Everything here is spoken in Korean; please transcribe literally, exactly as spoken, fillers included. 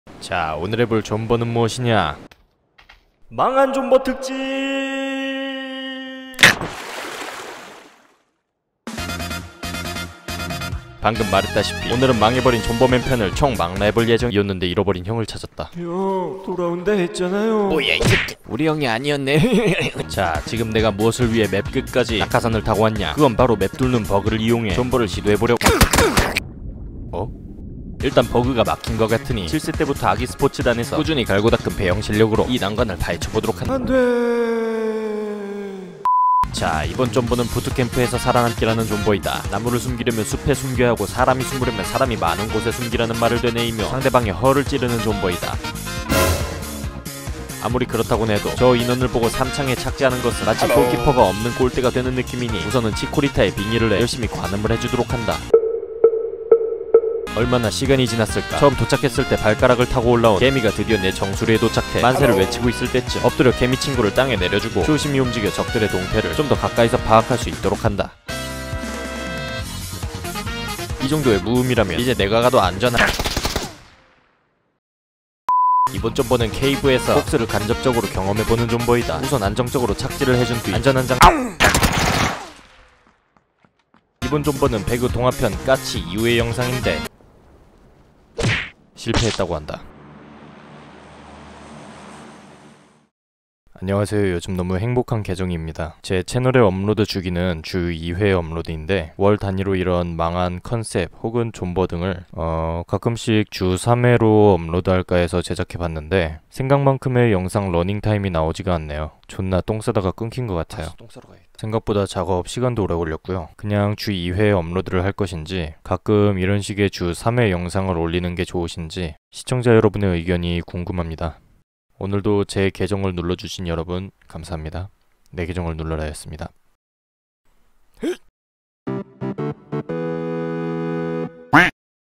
자, 오늘 해볼 존버는 무엇이냐? 망한 존버 특집! 방금 말했다시피 오늘은 망해버린 존버맨 편을 총 망라해볼 예정이었는데 잃어버린 형을 찾았다. 형, 돌아온다 했잖아요. 뭐야 이 새끼, 우리 형이 아니었네. 자, 지금 내가 무엇을 위해 맵 끝까지 낙하산을 타고 왔냐? 그건 바로 맵 뚫는 버그를 이용해 존버를 시도해보려고. 어? 일단 버그가 막힌 것 같으니 칠 세 때부터 아기 스포츠단에서 꾸준히 갈고 닦은 배영 실력으로 이 난관을 파헤쳐보도록 한다. 안돼. 자, 이번 존버는 부트캠프에서 살아남기라는 존버이다. 나무를 숨기려면 숲에 숨겨야 하고 사람이 숨으려면 사람이 많은 곳에 숨기라는 말을 되뇌이며 상대방의 허를 찌르는 존버이다. 아무리 그렇다곤 해도 저 인원을 보고 삼창에 착지하는 것은 마치 골키퍼가 없는 골대가 되는 느낌이니 우선은 치코리타의 빙의를 해 열심히 관음을 해주도록 한다. 얼마나 시간이 지났을까. 처음 도착했을 때 발가락을 타고 올라온 개미가 드디어 내 정수리에 도착해 만세를 외치고 있을 때쯤 엎드려 개미 친구를 땅에 내려주고 조심히 움직여 적들의 동태를 좀 더 가까이서 파악할 수 있도록 한다. 이 정도의 무음이라면 이제 내가 가도 안전한. 이번 존버는 케이브에서 복스를 간접적으로 경험해보는 존버이다. 우선 안정적으로 착지를 해준 뒤 안전한 장. 이번 존버는 배그 동화편 까치 이후의 영상인데 실패했다고 한다. 안녕하세요. 요즘 너무 행복한 계정입니다. 제 채널에 업로드 주기는 주 이 회 업로드인데 월 단위로 이런 망한 컨셉 혹은 존버 등을 어 가끔씩 주 삼 회로 업로드할까 해서 제작해봤는데 생각만큼의 영상 러닝타임이 나오지가 않네요. 존나 똥 싸다가 끊긴 것 같아요. 똥 싸러 가야겠다. 생각보다 작업 시간도 오래 걸렸고요. 그냥 주 이 회 업로드를 할 것인지 가끔 이런 식의 주 삼 회 영상을 올리는 게 좋으신지 시청자 여러분의 의견이 궁금합니다. 오늘도 제 계정을 눌러주신 여러분 감사합니다. 내 계정을 눌러라 였습니다.